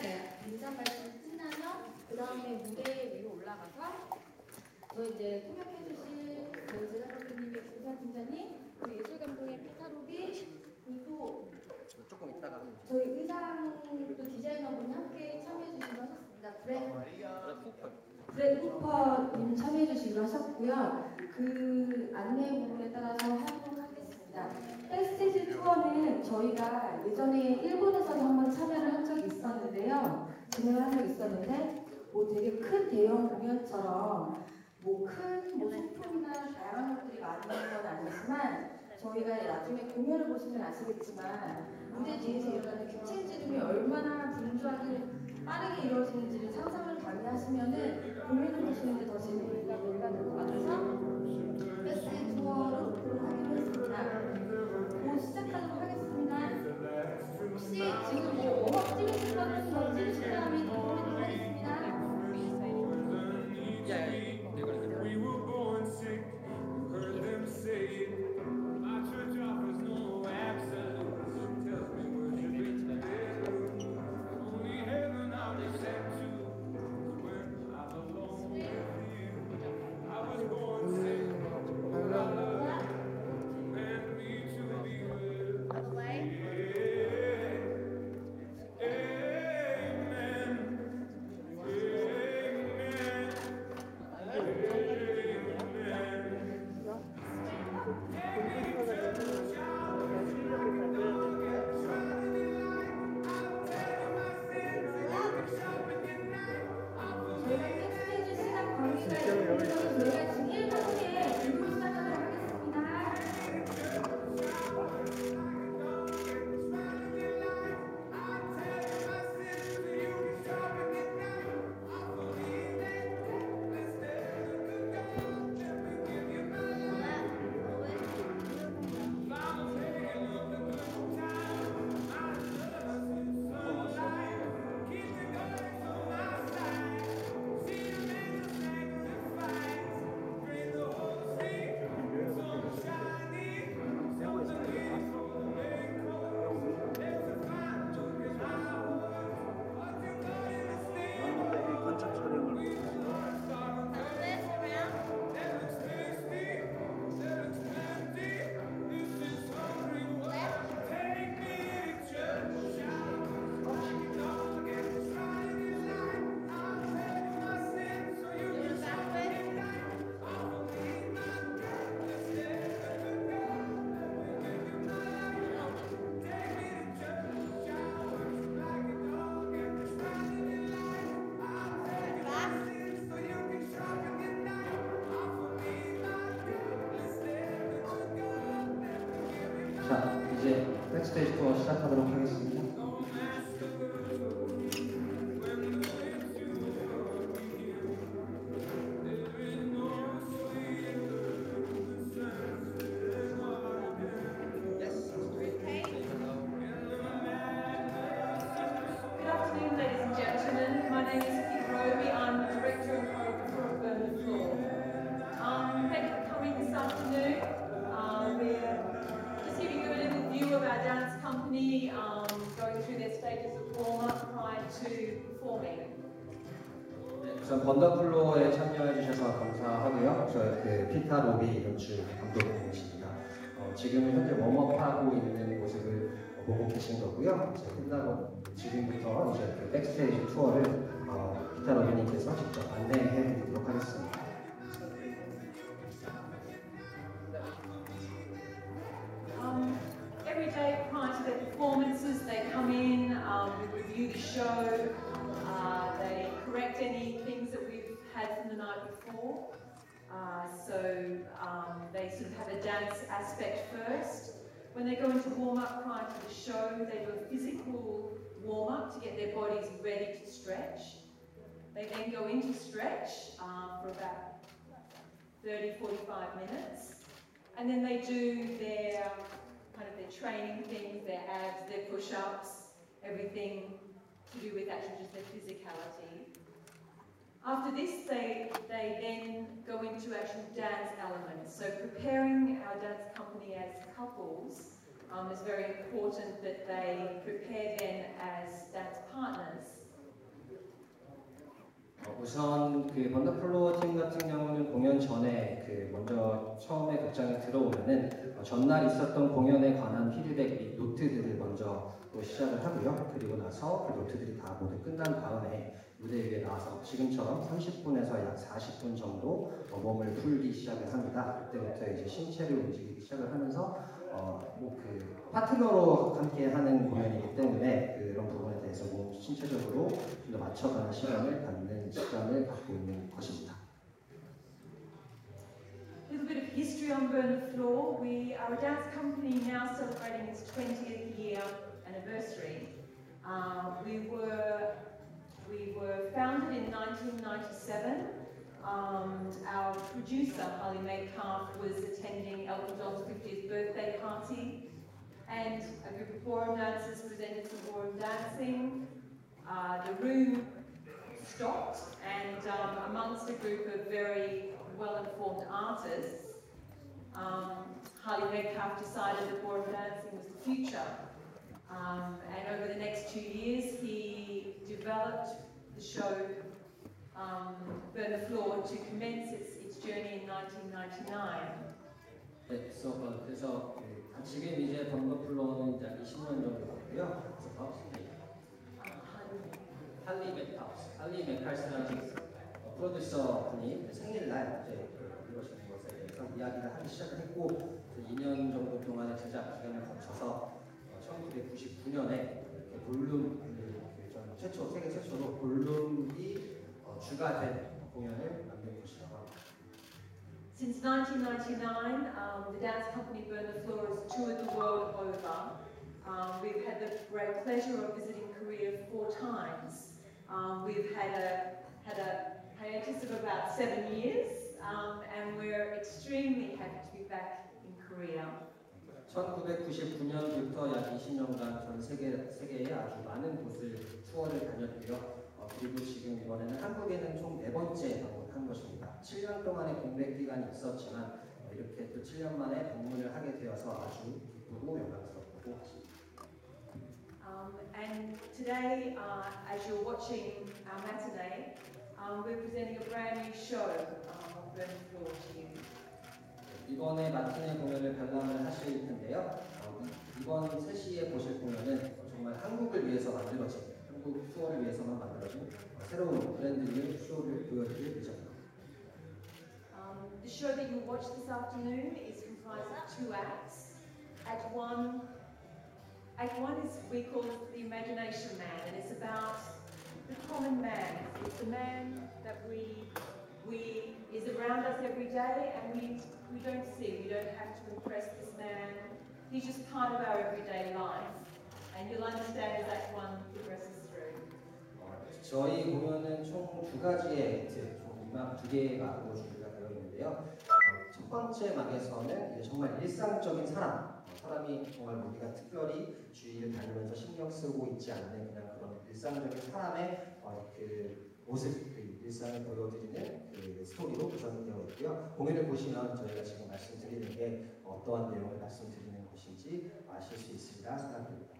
인사 말씀 끝나면 그 다음에 무대 위로 올라가서 저 이제 통역해주실 저희 제작감독님의 김사팀장님, 그리고 예술감독의 피타로비, 그리고 조금 있다가 저희 의상도 디자이너분이 함께 참여해주시기로 하셨습니다. 브렛 쿠퍼님 참여해주시기로 하셨고요. 그 안내 부분에 따라서 하도록 하겠습니다. 백스테이지 투어는 저희가 예전에 일본에서도 한번 참여를 한 적이 있었는데요. 진행을 한 적이 있었는데 되게 큰 대형 공연처럼 큰 소품이나 다양한 것들이 많은 건 아니지만 저희가 나중에 공연을 보시면 아시겠지만 무대 뒤에서 일어나는 큐체인지름이 얼마나 분주하게 빠르게 이루어지는지를 상상을 가능하시면은 공연을 보시는데 더 재미있게 이해가 될 것 같아서 패스트 투어로 하기로 했습니다. 시작하도록 하겠습니다. 혹시 지금 워업 찍으실 거는 더 찍으실 다음에 공연을 하겠습니다. We were born sick, heard them say it. My church offers no absence. Tells me where you've been. Only heaven I'll accept you. Where I belong with you. I was born sick, but I love you. Command me to be with you. 자, 이제 백스테이지 투어 시작하도록 하겠습니다. Good afternoon, ladies and gentlemen. My name is Pete Roby. I'm the Director and Choreographer of Burn the Floor. Thank you for coming this afternoon. We're just giving you a little view of our dance company, going through their stages of warm-up prior to performing. 우선 번더플로어에 참여해 주셔서 감사하고요. 저희 피타 로비 연출 감독님이십니다. 지금 현재 웜업하고 있는 모습을 보고 계신 거고요. 이제 끝나고 지금부터 이제 그 백스테이지 투어를 피타 로비님께서 직접 안내해 드리도록 하겠습니다. Every day prior to their performances, they come in, we review the show, they correct any things that we've had from the night before. They sort of have a dance aspect first. When they go into warm-up prior to the show, they do a physical warm-up to get their bodies ready to stretch. They then go into stretch for about 30-45 minutes. And then they do their their training things, their abs, their push-ups, everything to do with actually just their physicality. After this, they then go into actual dance elements. So preparing our dance company as couples is very important that they prepare then as dance partners. 우선 그 번더플로어 팀 같은 경우는 공연 전에 먼저 처음에 극장에 들어오면은 전날 있었던 공연에 관한 피드백 및 노트들을 먼저 또 시작을 하고요. 그리고 나서 그 노트들이 다 모두 끝난 다음에 무대 위에 나와서 지금처럼 30분에서 약 40분 정도 몸을 풀기 시작을 합니다. 그때부터 이제 신체를 움직이기 시작을 하면서 그 파트너로 함께 하는 공연이기 때문에 그런 부분에 대해서 신체적으로 좀 더 맞춰가는 시간을 갖고 있는 것입니다. A little bit of history on Burn the Floor. We are a dance company now celebrating its 20th year anniversary. We were founded in 1997. Our producer, Holly Metcalf, was attending Elton John's 50th birthday party, and a group of ballroom dancers presented some ballroom dancing. The room stopped, and amongst a group of very well-informed artists, Harley Metcalf decided that ballroom dancing was the future. And over the next 2 years, he developed the show Burn the Floor to commence its journey in 1999. 네, 그래서 지금 이제 번더플로어는 이제 20년 정도 됐고요. 할리 맥칼스라는 프로듀서 분이 생일날 이제 이루어지는 것에 대해서 이야기를 하기 시작을 했고 2년 정도 동안의 제작 기간을 거쳐서 1999년에 볼룸 세계 최초로 볼룸이 주가 된 공연을 만든 것이라고 합니다. Since 1999, the dance company Burn the Floor has toured the world over. We've had the great pleasure of visiting Korea 4 times. We've had a hiatus of about 7 years, and we're extremely happy to be back in Korea. 1999년부터 약 20년간 전 세계의 아주 많은 곳을 투어를 다녔고요. 그리고 지금 이번에는 한국에는 총 4번째 방문한 것입니다. 7년 동안의 공백 기간이 있었지만 이렇게 또 7년 만에 방문을 하게 되어서 아주 기쁘고 영광스럽고 하십니다. And today, as you're watching our matinee, we're presenting a brand new show of Burn the Floor to you. 이번에 마티네 공연을 관람을 하실 텐데요. 이번 3시에 보실 공연은 정말 한국을 위해서 만들어진, 한국 투어를 위해서만 만들어진 새로운 브랜드 뉴 쇼를 보여드릴 예정입니다. The show that you'll watch this afternoon is comprised of 2 acts. Act one is we call it the Imagination Man, and it's about the common man. It's the man that we is around us every day, and we don't see. We don't have to impress this man. He's just part of our everyday life, and you'll understand as Act one progresses through. 저희 공연은 총 2가지의 액트, 총 2개의 막으로 준비가 되어 있는데요. 첫 번째 막에서는 이제 정말 일상적인 사람이 정말 우리가 특별히 주위를 다니면서 신경 쓰고 있지 않는 그냥 그런 일상적인 사람의 그 모습, 그 일상을 보여드리는 그 스토리로 구성이 되어 있고요. 공연을 보시면 저희가 지금 말씀드리는 게 어떠한 내용을 말씀드리는 것인지 아실 수 있으리라 생각합니다.